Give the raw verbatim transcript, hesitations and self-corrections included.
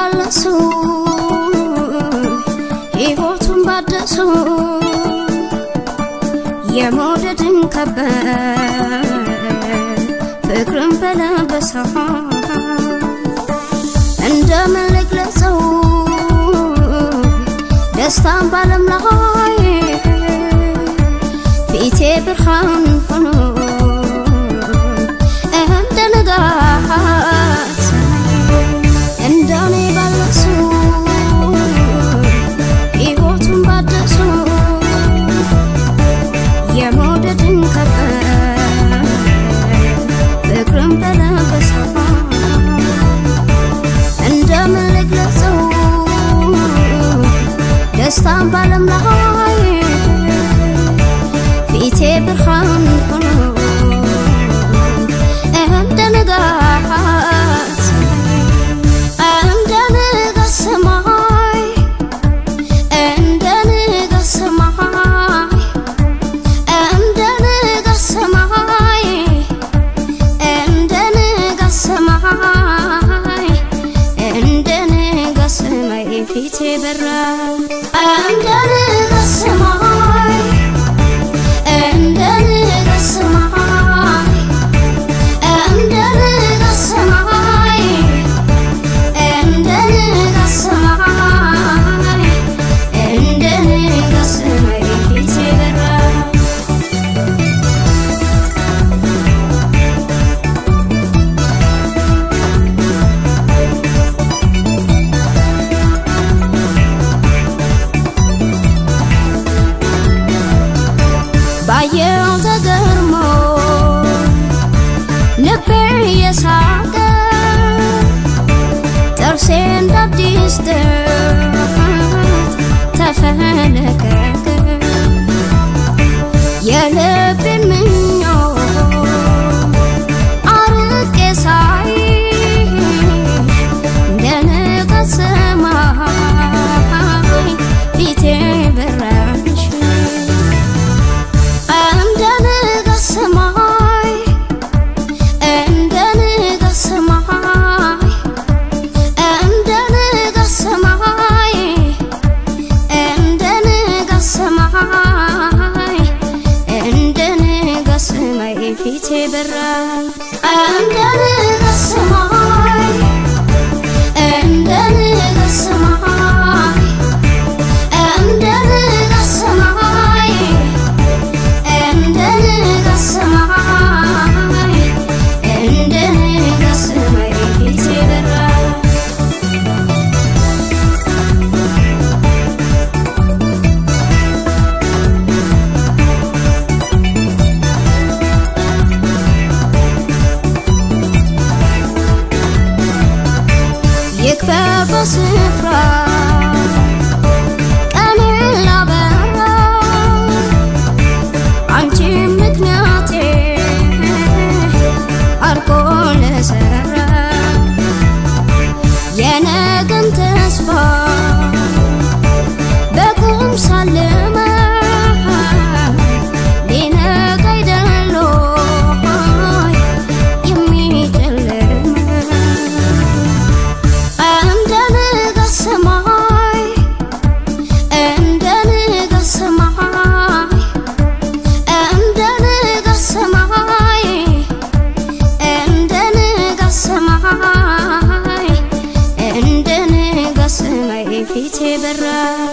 ባለሱ ሕይወቱን ባደሱ የመውደድን ከበድ ፍቅርን በለበሰው እንደምን ልግለጸው ደስታን ባለም ላይ ፊቴ ብርሃን ሆኖ እንደ ንጋት እንደኔ ባለሱ ሕይወቱን ባደሱ የመውደድን ከበድ ፍቅርን በለበሰው እንደምን ልግለጸው ደስታን ባለም ላይ ፊቴ ብርሃን ሆኖ እንደ ንጋት እንደ ንጋት ሰማይ እንደ ንጋት ሰማይ እንደ ንጋት ሰማይ እንደ ንጋት ሰማይ እንደ ንጋት ሰማይ ፊቴ በራ እንደ ንጋት ሰማይ እንደ ንጋት ሰማይ እንደ ንጋት ሰማይ እንደ ንጋት ሰማይ እንደ ንጋት ሰማይ ፊቴ በራ ባየው ተገርሞ ልቤ የሳቀ ጥርሴ እንደ አዲስ ተፈለቀቀ የልቤን ምኞት አርቄ ሳይ እንደ ንጋት ሰማይ ፊቴ በራሽ እንደ ንጋት ሰማይ እንደ ንጋት ሰማይ እንደ ንጋት ሰማይ እንደ ንጋት ሰማይ እንደ ንጋት ሰማይ ፊቴ በራ እንደ ንጋት ሰማይ እንደ ንጋት ሰማይ እንደ ንጋት ሰማይ እንደ ንጋት ሰማይ እንደ ንጋት ሰማይ ፊቴ በራ ይክበብ በስፍራ ቀኔን ላበራ አንቺ ምክንያቴ አርቆ ለሰራ የነገን ተስፋ በቁም ሳልመ ሊነጋ አይደል ሆይ የሚጨልም እንደ ንጋት ሰማይ እንደ ንጋት ሰማይ እንደ ንጋት ሰማይ እንደ ንጋት ሰማይ እንደ ንጋት ሰማይ ፊቴ በራ